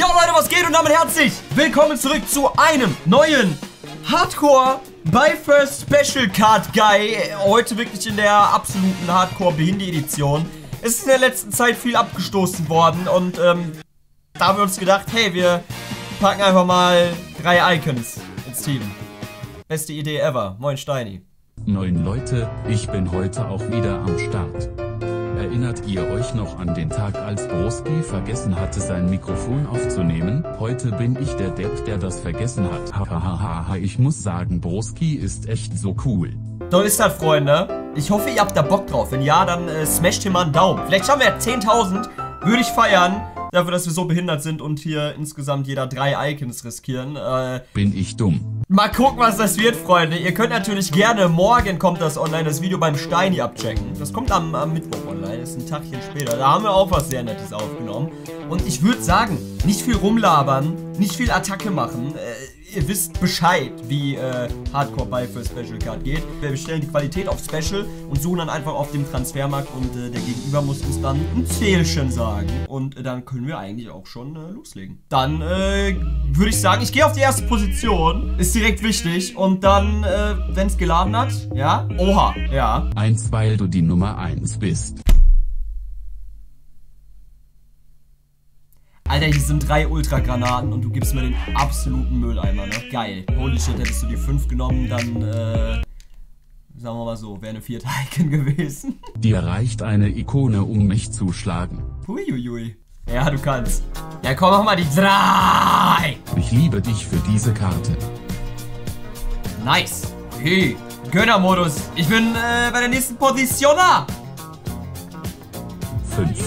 Jo Leute, was geht und damit herzlich willkommen zurück zu einem neuen Hardcore by First Special Card Guy. Heute wirklich in der absoluten Hardcore Behinde Edition. Es ist in der letzten Zeit viel abgestoßen worden und da haben wir uns gedacht, hey, wir packen einfach mal 3 Icons ins Team. Beste Idee ever. Moin Steini. Moin Leute, ich bin heute auch wieder am Start. Erinnert ihr euch noch an den Tag, als Broski vergessen hatte, sein Mikrofon aufzunehmen? Heute bin ich der Depp, der das vergessen hat. Hahaha, ich muss sagen, Broski ist echt so cool. So ist das, Freunde. Ich hoffe, ihr habt da Bock drauf. Wenn ja, dann smasht hier mal einen Daumen. Vielleicht schaffen wir ja 10.000. Würde ich feiern. Dafür, dass wir so behindert sind und hier insgesamt jeder 3 Icons riskieren. Bin ich dumm. Mal gucken, was das wird, Freunde. Ihr könnt natürlich gerne, morgen kommt das online, das Video beim Steini abchecken. Das kommt am Mittwoch online, das ist ein Tagchen später. Da haben wir auch was sehr Nettes aufgenommen. Und ich würde sagen, nicht viel rumlabern, nicht viel Attacke machen. Ihr wisst Bescheid, wie Hardcore by First Special Card geht. Wir bestellen die Qualität auf Special und suchen dann einfach auf dem Transfermarkt und der Gegenüber muss uns dann ein Zählchen sagen. Und dann können wir eigentlich auch schon loslegen. Dann würde ich sagen, ich gehe auf die erste Position. Ist direkt wichtig. Und dann, wenn es geladen hat, ja, oha, ja. 1, weil du die Nummer 1 bist. Alter, hier sind 3 Ultragranaten und du gibst mir den absoluten Mülleimer, ne? Geil. Holy shit, hättest du die 5 genommen, dann, sagen wir mal so, wäre eine 4. Icon gewesen. Dir reicht eine Ikone, um mich zu schlagen. Huiuiui. Ja, du kannst. Ja, komm, mach mal die 3. Ich liebe dich für diese Karte. Nice. Hey, Gönnermodus. Ich bin, bei der nächsten Position da. 5.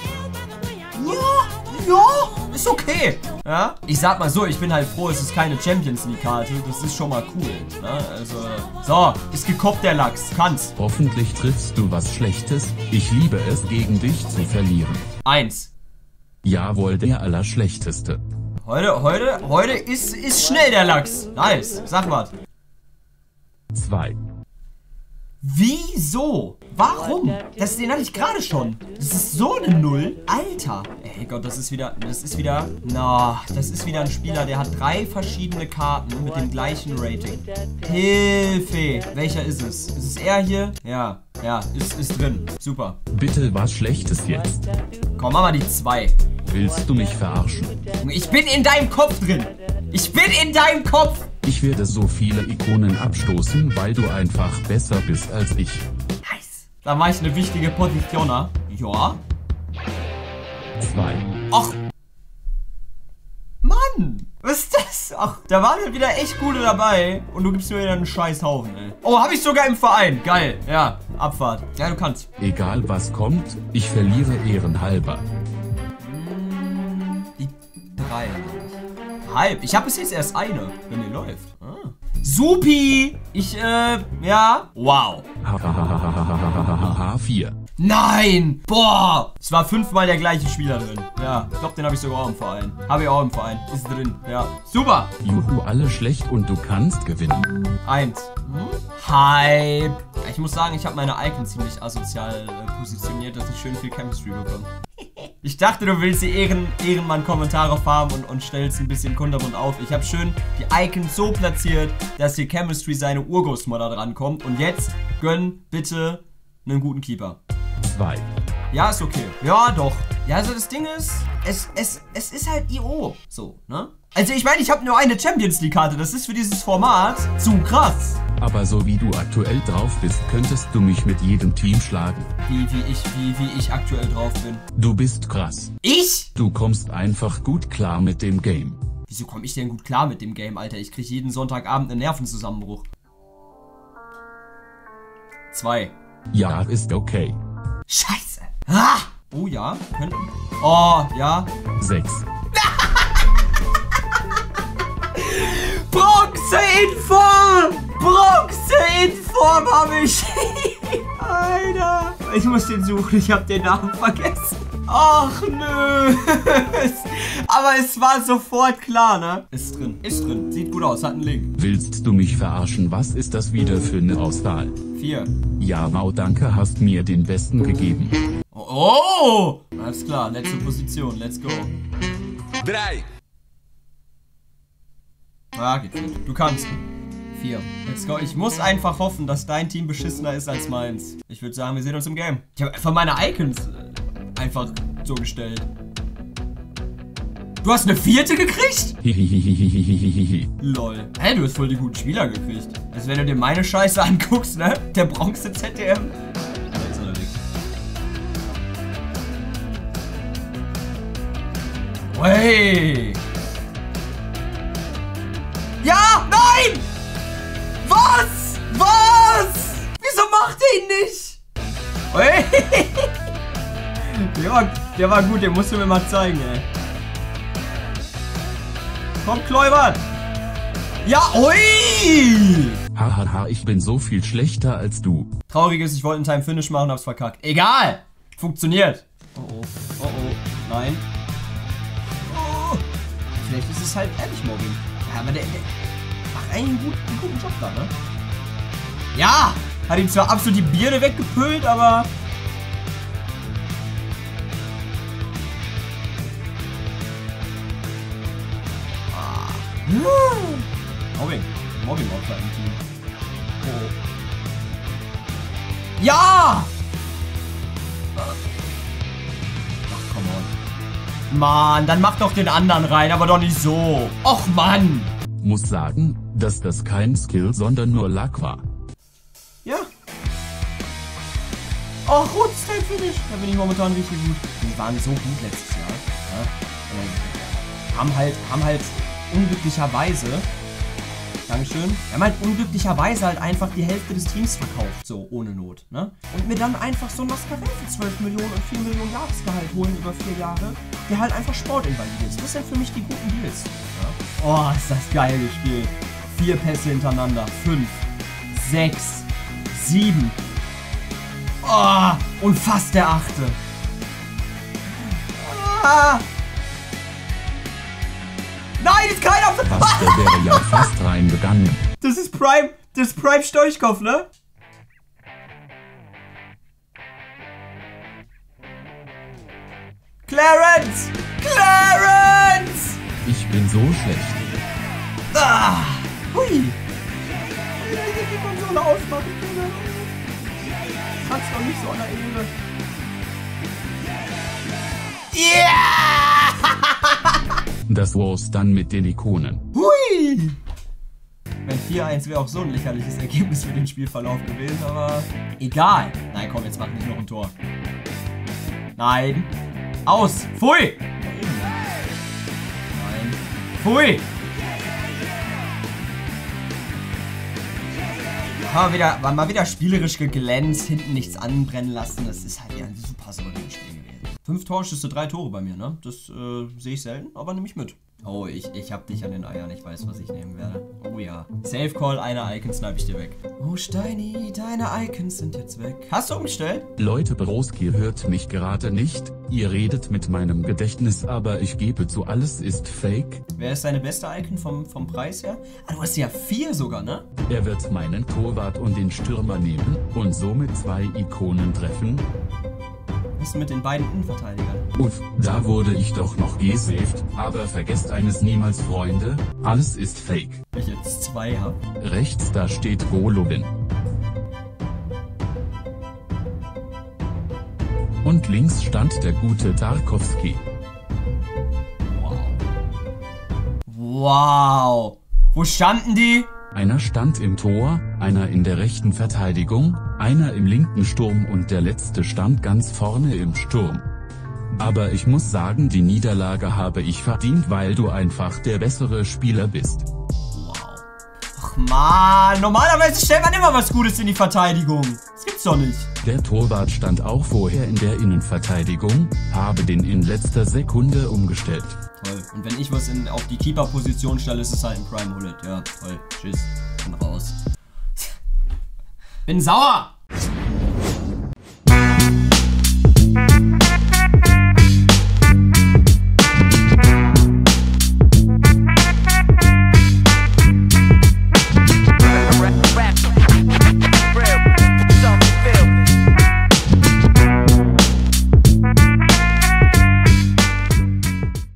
Ja, ist okay. Ja, ich sag mal so, ich bin halt froh, es ist keine Champions League Karte. Das ist schon mal cool. Ne? Also, so, ist gekoppt der Lachs. Kannst. Hoffentlich triffst du was Schlechtes. Ich liebe es, gegen dich zu verlieren. 1. Jawohl, der Allerschlechteste. Heute ist schnell der Lachs. Nice. Sag mal. 2. Wieso? Warum? Den hatte ich gerade schon. Das ist so eine 0. Alter. Ey Gott, das ist wieder ein Spieler, der hat 3 verschiedene Karten mit dem gleichen Rating. Hilfe. Welcher ist es? Ist es er hier? Ja, ist drin. Super. Bitte was Schlechtes jetzt. Komm, mach mal die 2. Willst du mich verarschen? Ich bin in deinem Kopf drin. Ich bin in deinem Kopf. Ich werde so viele Ikonen abstoßen, weil du einfach besser bist als ich. Nice. Da war ich eine wichtige Position, ne? Ja. 2. Ach. Mann. Was ist das? Ach, da waren ja wieder echt gute dabei. Und du gibst mir wieder einen scheiß Haufen, ey. Oh, hab ich sogar im Verein. Geil. Ja, Abfahrt. Ja, du kannst. Egal was kommt, ich verliere ehrenhalber. Die 3. Halb. Ich habe bis jetzt erst eine, wenn die läuft. Ah. Supi! Ja. Wow. 4. Nein! Boah! Es war 5-mal der gleiche Spieler drin. Ja, ich glaube, den habe ich sogar auch im Verein. Habe ich auch im Verein. Ist drin. Ja. Super! Juhu, alle schlecht und du kannst gewinnen. 1. Hype! Ich muss sagen, ich habe meine Icon ziemlich asozial positioniert, dass ich schön viel Chemistry bekomme. Ich dachte, du willst die Ehrenmann-Kommentare farben und stellst ein bisschen kunterbunt auf. Ich habe schön die Icons so platziert, dass hier Chemistry seine Urgroßmutter drankommt. Und jetzt gönn bitte einen guten Keeper. 2. Ja, ist okay. Ja, doch. Ja, also das Ding ist, es ist halt IO. So, ne? Also ich meine, ich habe nur eine Champions League Karte. Das ist für dieses Format zu krass. Aber so wie du aktuell drauf bist, könntest du mich mit jedem Team schlagen. Wie ich aktuell drauf bin. Du bist krass. Ich? Du kommst einfach gut klar mit dem Game. Wieso komme ich denn gut klar mit dem Game, Alter? Ich kriege jeden Sonntagabend einen Nervenzusammenbruch. 2. Ja, ist okay. Scheiße. Ah! Oh ja, könnten. Oh, ja. 6. Bronze in Form! Bronze in Form habe ich! Alter! Ich muss den suchen, ich habe den Namen vergessen. Ach nö! Aber es war sofort klar, ne? Ist drin. Sieht gut aus, hat einen Link. Willst du mich verarschen? Was ist das wieder für eine Auswahl? 4. Ja, Mau, danke, hast mir den besten gegeben. Oh! Alles klar, letzte Position, let's go. 3. Ja, geht nicht. Du kannst. 4. Let's go. Ich muss einfach hoffen, dass dein Team beschissener ist als meins. Ich würde sagen, wir sehen uns im Game. Ich habe einfach meine Icons einfach so gestellt. Du hast eine 4. gekriegt? Lol. Hey, du hast voll die guten Spieler gekriegt. Also wenn du dir meine Scheiße anguckst, ne? Der Bronze ZDM. Da ist er weg. Hey! Ja! Nein! Was? Was? Wieso macht er ihn nicht? Hey! Der war gut, den musst du mir mal zeigen, ey. Komm, Kleubert! Ja, ui! Hahaha, ich bin so viel schlechter als du. Traurig ist, ich wollte einen Time-Finish machen, hab's verkackt. Egal! Funktioniert! Oh oh, oh oh, nein. Oh. Vielleicht ist es halt ehrlich Mobbing. Ja, aber der macht eigentlich einen guten Job da, ne? Ja! Hat ihm zwar absolut die Birne weggepüllt, aber... Mobbing-Opfer im Team. Oh. Ja! Ach, come on. Mann, dann mach doch den anderen rein, aber doch nicht so. Och, Mann! Muss sagen, dass das kein Skill, sondern nur Luck war. Ja. Oh, gut, Time-Finish. Da bin ich momentan richtig gut. Die waren so gut letztes Jahr. Ja? Haben halt unglücklicherweise... Dankeschön. Wir haben halt unglücklicherweise halt einfach die Hälfte des Teams verkauft, so ohne Not, ne? Und mir dann einfach so ein Mascarell für 12 Millionen und 4 Millionen Jahresgehalt holen über 4 Jahre, der halt einfach Sportinvalide ist. Das sind für mich die guten Deals. Ja? Oh, ist das geil gespielt. 4 Pässe hintereinander. 5, 6, 7. Oh, und fast der 8. Ah. Nein, ist keiner! Was, der wäre ja fast reingegangen. Das ist Prime Stoichkov, ne? Clarence! Clarence! Ich bin so schlecht. Ah! Hui! Ich will die Konsole ausmachen, Junge. Kannst doch nicht so an der Ebene. Yeah! Das war's dann mit den Ikonen. Hui! Wenn 4-1 wäre auch so ein lächerliches Ergebnis für den Spielverlauf gewesen, aber egal. Nein, komm, jetzt mach nicht noch ein Tor. Nein. Aus. Pfui! Nein. Pfui! Mal wieder spielerisch geglänzt, hinten nichts anbrennen lassen. Das ist halt ja ein super souveränes Spiel gewesen. 5 Torschüsse, 3 Tore bei mir, ne? Das sehe ich selten, aber nehme ich mit. Oh, ich hab dich an den Eiern. Ich weiß, was ich nehmen werde. Oh ja. Safe Call, eine Icon snipe ich dir weg. Oh, Steini, deine Icons sind jetzt weg. Hast du umgestellt? Leute, Broski hört mich gerade nicht. Ihr redet mit meinem Gedächtnis, aber ich gebe zu, alles ist fake. Wer ist deine beste Icon vom Preis her? Ah, du hast ja 4 sogar, ne? Er wird meinen Torwart und den Stürmer nehmen und somit 2 Ikonen treffen. Was ist mit den beiden Innenverteidigern? Uff, da wurde ich doch noch gesaved, aber vergesst eines niemals, Freunde, alles ist fake. Ich jetzt 2 habe. Rechts da steht Golovin. Und links stand der gute Tarkowski. Wow. Wow. Wo standen die? Einer stand im Tor, einer in der rechten Verteidigung, einer im linken Sturm und der letzte stand ganz vorne im Sturm. Aber ich muss sagen, die Niederlage habe ich verdient, weil du einfach der bessere Spieler bist. Wow. Ach man, normalerweise stellt man immer was Gutes in die Verteidigung. Das gibt's doch nicht. Der Torwart stand auch vorher in der Innenverteidigung, habe den in letzter Sekunde umgestellt. Toll. Und wenn ich was auf die Keeper-Position stelle, ist es halt ein Prime Hullet. Ja, toll. Tschüss. Bin raus. Bin sauer!